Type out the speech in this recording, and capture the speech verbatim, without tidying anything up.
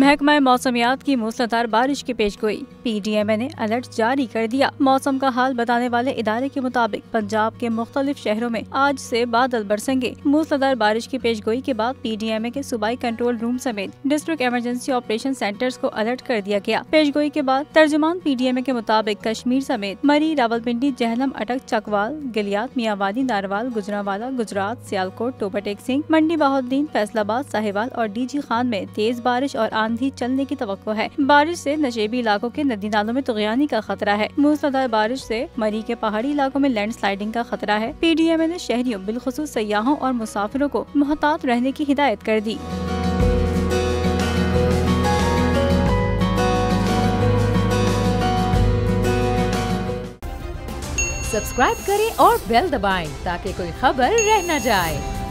महकमा मौसमियात की मूसलाधार बारिश की पेशगोई। पी डी एम ए ने अलर्ट जारी कर दिया। मौसम का हाल बताने वाले इदारे के मुताबिक पंजाब के मुख्तलिफ शहरों में आज से बादल बरसेंगे। मूसलाधार बारिश की पेशगोई के बाद पी डी एम ए के सूबाई कंट्रोल रूम समेत डिस्ट्रिक्ट इमरजेंसी ऑपरेशन सेंटर्स को अलर्ट कर दिया गया। पेशगोई के बाद तर्जुमान पी डी एम ए के मुताबिक कश्मीर समेत मरी, रावलपिंडी, जहलम, अटक, चकवाल, गिलियात, मियांवाली, नारवाल, गुजरांवाला, गुजरात, सियालकोट, टोबा टेक मंडी, बहाउद्दीन, फैसलाबाद, साहिवाल और डी जी खान में तेज बारिश और आंधी चलने की तवक्को है। बारिश से नशेबी इलाकों के नदी नालों में तुगयानी का खतरा है। मूसलाधार बारिश से मरी के पहाड़ी इलाकों में लैंड स्लाइडिंग का खतरा है। पी डी एम ए ने शहरियों बिलखुसूस सयाहों और मुसाफिरों को मुहतात रहने की हिदायत कर दी। सब्सक्राइब करें और बेल दबाएं ताकि कोई खबर रह न जाए।